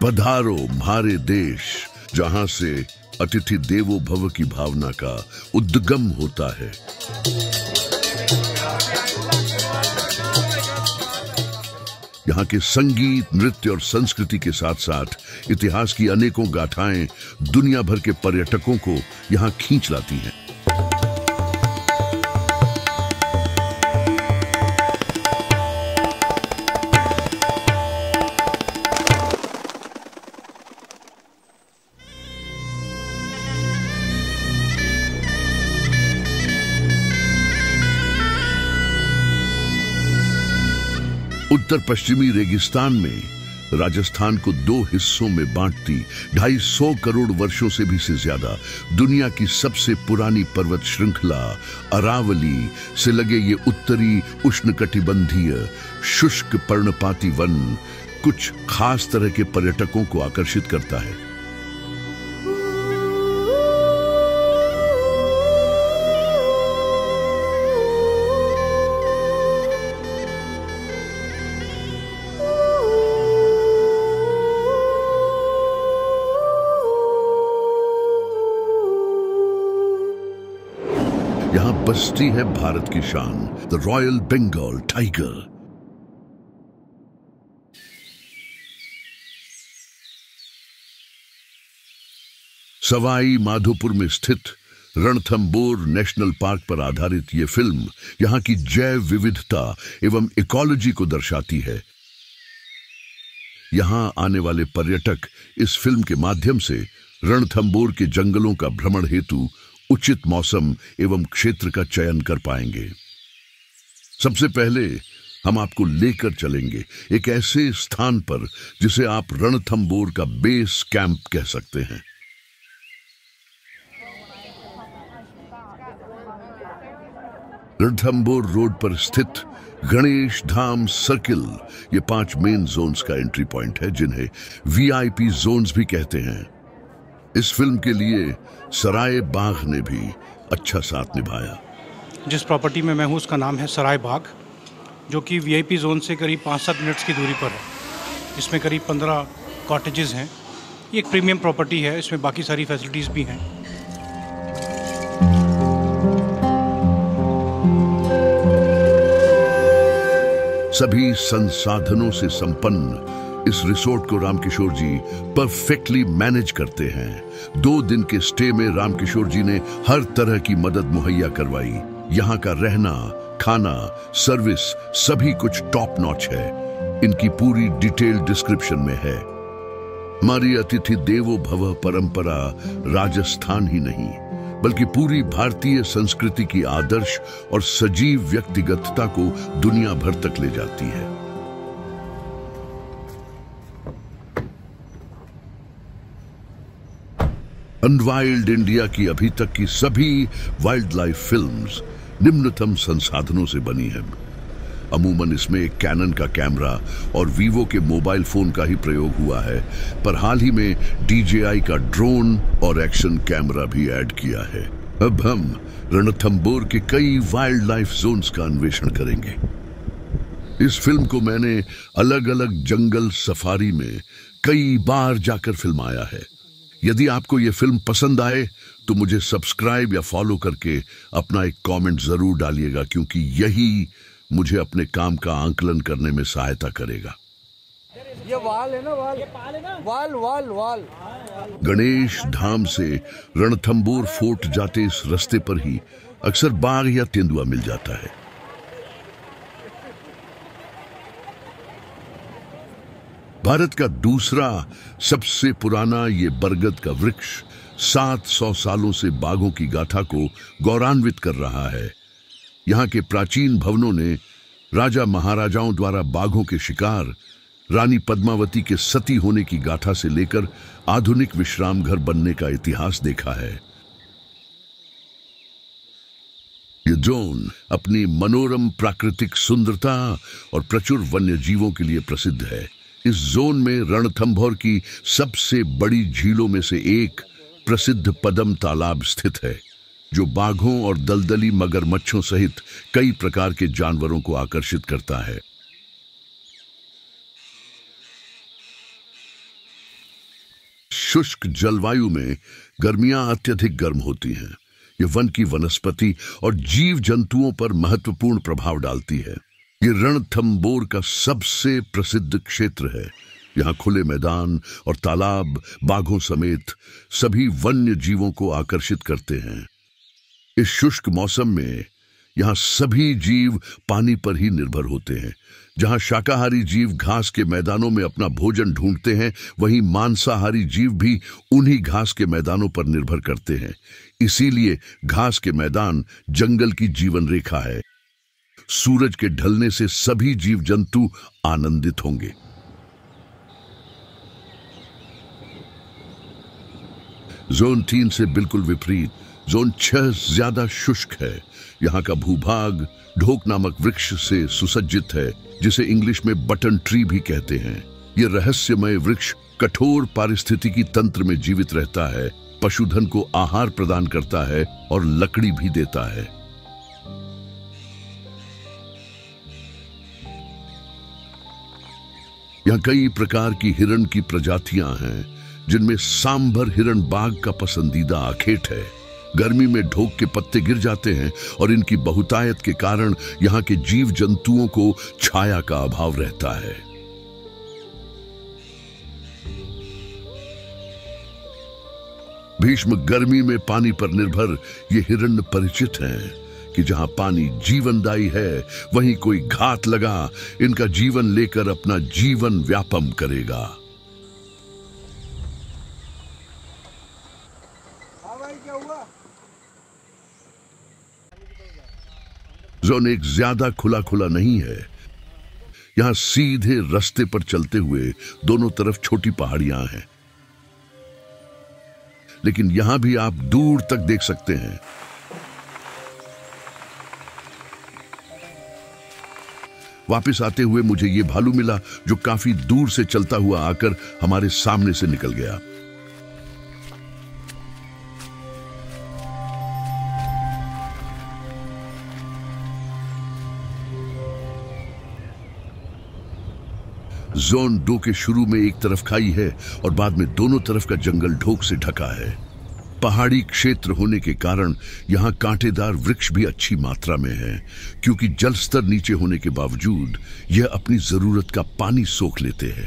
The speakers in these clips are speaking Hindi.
पधारो म्हारे देश, जहां से अतिथि देवो भव की भावना का उद्गम होता है। यहाँ के संगीत, नृत्य और संस्कृति के साथ साथ इतिहास की अनेकों गाथाएं दुनिया भर के पर्यटकों को यहाँ खींच लाती हैं। उत्तर पश्चिमी रेगिस्तान में राजस्थान को दो हिस्सों में बांटती 250 करोड़ वर्षों से भी ज्यादा दुनिया की सबसे पुरानी पर्वत श्रृंखला अरावली से लगे ये उत्तरी उष्णकटिबंधीय शुष्क पर्णपाती वन कुछ खास तरह के पर्यटकों को आकर्षित करता है। यहां बसती है भारत की शान, the royal Bengal tiger. Sawai Madhopur में स्थित रणथंबोर नेशनल पार्क पर आधारित ये फिल्म यहां की जैव विविधता एवं इकोलॉजी को दर्शाती है। यहां आने वाले पर्यटक इस फिल्म के माध्यम से रणथंबोर के जंगलों का भ्रमण हेतु उचित मौसम एवं क्षेत्र का चयन कर पाएंगे। सबसे पहले हम आपको लेकर चलेंगे एक ऐसे स्थान पर जिसे आप रणथंबोर का बेस कैंप कह सकते हैं। रणथंबोर रोड पर स्थित गणेश धाम सर्किल ये 5 मेन जोन्स का एंट्री पॉइंट है, जिन्हें वीआईपी जोन्स भी कहते हैं। इस फिल्म के लिए सराय बाग ने भी अच्छा साथ निभाया। जिस प्रॉपर्टी में मैं हूँ उसका नाम है सराय बाग, जो कि वीआईपी जोन से करीब 5-7 मिनट्स की दूरी पर है। इसमें करीब 15 कॉटेजेस हैं। ये एक प्रीमियम प्रॉपर्टी है, इसमें बाकी सारी फैसिलिटीज़ भी हैं। सभी संसाधनों से संपन्न इस रिसोर्ट को रामकिशोर जी परफेक्टली मैनेज करते हैं। 2 दिन के स्टे में रामकिशोर जी ने हर तरह की मदद मुहैया करवाई। यहाँ का रहना, खाना, सर्विस सभी कुछ टॉप नॉच है। इनकी पूरी डिटेल डिस्क्रिप्शन में है। हमारी अतिथि देवो भव परंपरा राजस्थान ही नहीं बल्कि पूरी भारतीय संस्कृति की आदर्श और सजीव व्यक्तिगतता को दुनिया भर तक ले जाती है। अनवाइल्ड इंडिया की अभी तक की सभी वाइल्ड लाइफ फिल्म्स निम्नतम संसाधनों से बनी है। अमूमन इसमें एक कैनन का कैमरा और वीवो के मोबाइल फोन का ही प्रयोग हुआ है, पर हाल ही में DJI का ड्रोन और एक्शन कैमरा भी ऐड किया है। अब हम रणथंबोर के कई वाइल्ड लाइफ जोन्स का अन्वेषण करेंगे। इस फिल्म को मैंने अलग अलग जंगल सफारी में कई बार जाकर फिल्माया है। यदि आपको ये फिल्म पसंद आए तो मुझे सब्सक्राइब या फॉलो करके अपना एक कमेंट जरूर डालिएगा, क्योंकि यही मुझे अपने काम का आंकलन करने में सहायता करेगा। ये वाल है ना, वाल वाल वाल वाल गणेश धाम से रणथंबोर फोर्ट जाते इस रास्ते पर ही अक्सर बाघ या तेंदुआ मिल जाता है। भारत का दूसरा सबसे पुराना ये बरगद का वृक्ष 700 सालों से बाघों की गाथा को गौरवान्वित कर रहा है। यहाँ के प्राचीन भवनों ने राजा महाराजाओं द्वारा बाघों के शिकार, रानी पद्मावती के सती होने की गाथा से लेकर आधुनिक विश्राम घर बनने का इतिहास देखा है। ये जोन अपनी मनोरम प्राकृतिक सुंदरता और प्रचुर वन्य जीवों के लिए प्रसिद्ध है। इस जोन में रणथंभौर की सबसे बड़ी झीलों में से एक प्रसिद्ध पदम तालाब स्थित है, जो बाघों और दलदली मगरमच्छों सहित कई प्रकार के जानवरों को आकर्षित करता है। शुष्क जलवायु में गर्मियां अत्यधिक गर्म होती हैं। ये वन की वनस्पति और जीव जंतुओं पर महत्वपूर्ण प्रभाव डालती है। ये रणथंबोर का सबसे प्रसिद्ध क्षेत्र है। यहाँ खुले मैदान और तालाब बाघों समेत सभी वन्य जीवों को आकर्षित करते हैं। इस शुष्क मौसम में यहाँ सभी जीव पानी पर ही निर्भर होते हैं। जहाँ शाकाहारी जीव घास के मैदानों में अपना भोजन ढूंढते हैं, वहीं मांसाहारी जीव भी उन्हीं घास के मैदानों पर निर्भर करते हैं। इसीलिए घास के मैदान जंगल की जीवन रेखा है। सूरज के ढलने से सभी जीव जंतु आनंदित होंगे। जोन 3 से बिल्कुल विपरीत जोन 6 ज्यादा शुष्क है। यहाँ का भूभाग ढोक नामक वृक्ष से सुसज्जित है, जिसे इंग्लिश में बटन ट्री भी कहते हैं। यह रहस्यमय वृक्ष कठोर पारिस्थितिकी तंत्र में जीवित रहता है, पशुधन को आहार प्रदान करता है और लकड़ी भी देता है। यहाँ कई प्रकार की हिरण की प्रजातियां हैं, जिनमें सांभर हिरण बाघ का पसंदीदा आखेट है। गर्मी में ढोक के पत्ते गिर जाते हैं और इनकी बहुतायत के कारण यहाँ के जीव जंतुओं को छाया का अभाव रहता है। भीष्म गर्मी में पानी पर निर्भर ये हिरण्य परिचित हैं कि जहां पानी जीवनदायी है, वहीं कोई घात लगा इनका जीवन लेकर अपना जीवन व्यापम करेगा। जोन 1 ज्यादा खुला खुला नहीं है। यहां सीधे रास्ते पर चलते हुए दोनों तरफ छोटी पहाड़ियां हैं, लेकिन यहां भी आप दूर तक देख सकते हैं। वापस आते हुए मुझे यह भालू मिला, जो काफी दूर से चलता हुआ आकर हमारे सामने से निकल गया। जोन 2 के शुरू में एक तरफ खाई है और बाद में दोनों तरफ का जंगल ढोक से ढका है। पहाड़ी क्षेत्र होने के कारण यहाँ कांटेदार वृक्ष भी अच्छी मात्रा में है, क्योंकि जल स्तर नीचे होने के बावजूद यह अपनी जरूरत का पानी सोख लेते हैं।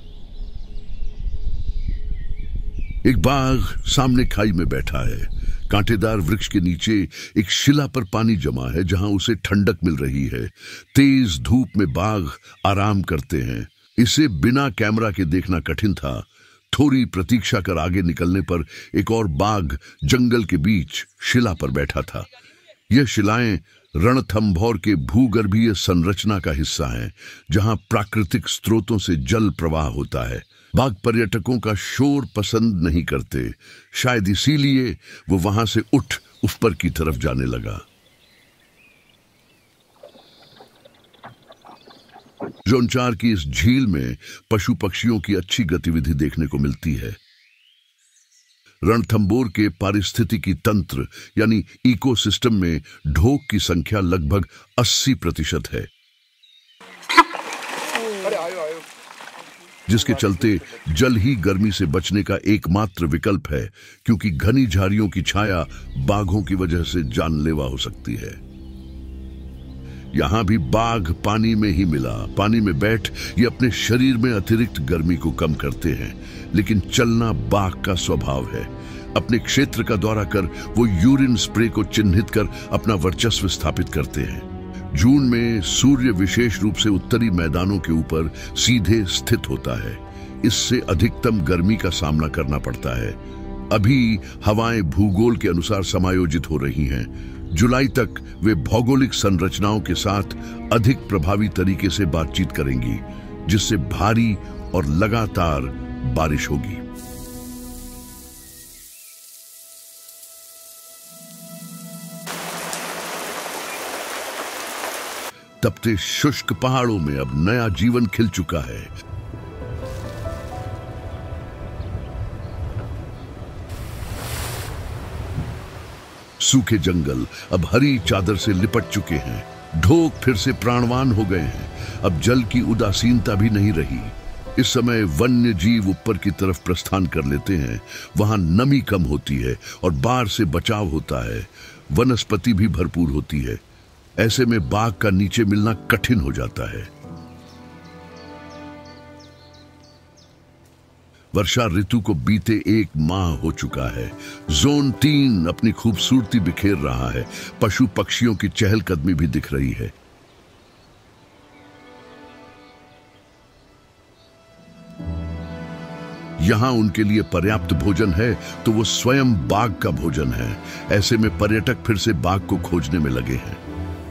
एक बाघ सामने खाई में बैठा है। कांटेदार वृक्ष के नीचे एक शिला पर पानी जमा है, जहां उसे ठंडक मिल रही है। तेज धूप में बाघ आराम करते हैं। इसे बिना कैमरा के देखना कठिन था। थोड़ी प्रतीक्षा कर आगे निकलने पर एक और बाघ जंगल के बीच शिला पर बैठा था। यह शिलाएं रणथंभौर के भूगर्भीय संरचना का हिस्सा हैं, जहां प्राकृतिक स्रोतों से जल प्रवाह होता है। बाघ पर्यटकों का शोर पसंद नहीं करते, शायद इसीलिए वो वहां से उठ ऊपर की तरफ जाने लगा। जोन 4 की इस झील में पशु पक्षियों की अच्छी गतिविधि देखने को मिलती है। रणथंबोर के पारिस्थितिकी तंत्र यानी इकोसिस्टम में ढोक की संख्या लगभग 80% है, जिसके चलते जल ही गर्मी से बचने का एकमात्र विकल्प है, क्योंकि घनी झाड़ियों की छाया बाघों की वजह से जानलेवा हो सकती है। यहां भी बाघ पानी में ही मिला। पानी में बैठ ये अपने शरीर में अतिरिक्त गर्मी को कम करते हैं, लेकिन चलना बाघ का स्वभाव है। अपने क्षेत्र का दौरा कर वो यूरिन स्प्रे को चिन्हित कर अपना वर्चस्व स्थापित करते हैं। जून में सूर्य विशेष रूप से उत्तरी मैदानों के ऊपर सीधे स्थित होता है। इससे अधिकतम गर्मी का सामना करना पड़ता है। अभी हवाएं भूगोल के अनुसार समायोजित हो रही हैं। जुलाई तक वे भौगोलिक संरचनाओं के साथ अधिक प्रभावी तरीके से बातचीत करेंगी, जिससे भारी और लगातार बारिश होगी। तपते शुष्क पहाड़ों में अब नया जीवन खिल चुका है। सूखे जंगल अब हरी चादर से लिपट चुके हैं। ढोक फिर से प्राणवान हो गए हैं। अब जल की उदासीनता भी नहीं रही। इस समय वन्य जीव ऊपर की तरफ प्रस्थान कर लेते हैं। वहां नमी कम होती है और बाढ़ से बचाव होता है। वनस्पति भी भरपूर होती है। ऐसे में बाघ का नीचे मिलना कठिन हो जाता है। वर्षा ऋतु को बीते 1 माह हो चुका है। जोन 3 अपनी खूबसूरती बिखेर रहा है। पशु पक्षियों की चहलकदमी भी दिख रही है। यहां उनके लिए पर्याप्त भोजन है तो वो स्वयं बाघ का भोजन है। ऐसे में पर्यटक फिर से बाघ को खोजने में लगे हैं।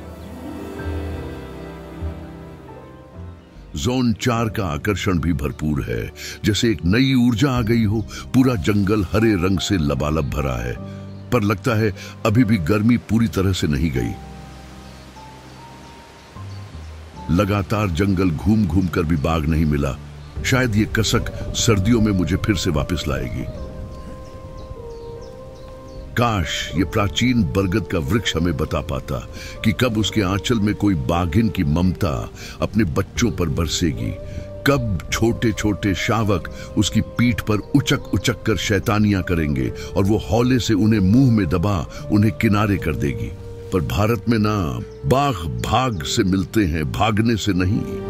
जोन 4 का आकर्षण भी भरपूर है। जैसे एक नई ऊर्जा आ गई हो। पूरा जंगल हरे रंग से लबालब भरा है, पर लगता है अभी भी गर्मी पूरी तरह से नहीं गई। लगातार जंगल घूम घूम कर भी बाघ नहीं मिला। शायद ये कसक सर्दियों में मुझे फिर से वापस लाएगी। काश ये प्राचीन बरगद का वृक्ष हमें बता पाता कि कब उसके आंचल में कोई बाघिन की ममता अपने बच्चों पर बरसेगी। कब छोटे छोटे शावक उसकी पीठ पर उचक उचक कर शैतानियां करेंगे और वो हौले से उन्हें मुंह में दबा उन्हें किनारे कर देगी। पर भारत में ना, बाघ भाग से मिलते हैं, भागने से नहीं।